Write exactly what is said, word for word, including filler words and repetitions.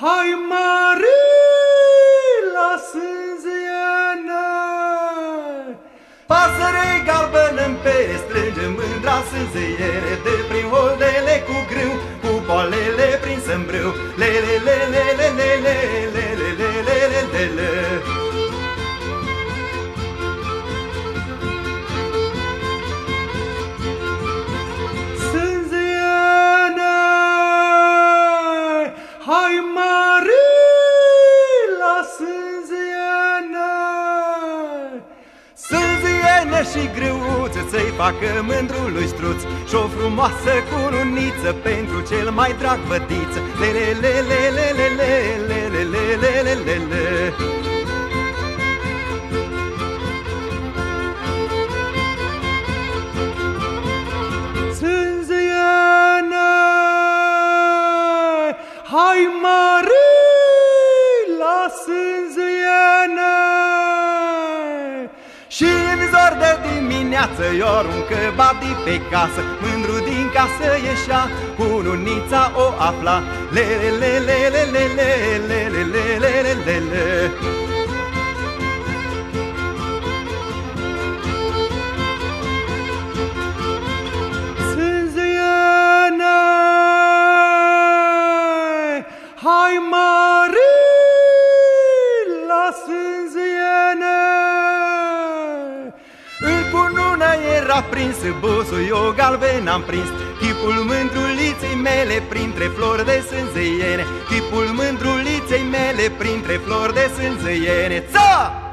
Hai mare la sânzienă, pasăre galbenă-n pere, strânge mândra sânziere, de prin holdele cu grâu, cu poalele prinse-n brâu. Lele, lele, lele, lele, lele, lele, lele. sânzienă, hai mare la sânzienă. Sânzienă și greuță să-i facă mândrului struț, și o frumoasă cununiță pentru cel mai drag bătiță. Lele, lele, lele, lele, lele, lele, lele. Sânzienă, hai mare la sânzienă. Și în zor de dimineață i-o aruncă babii pe casă, mândru din casă ieșea, cununița o afla. Lele, lele, lele, lele, lele, lele, lele. Sânzienă, hai mare la sânzienă. În cunună era prins, busuiul galben am prins, chipul mândruliței mele printre flori de sânzeiene, chipul mândruliței mele printre flori de sânzeiene. Ța!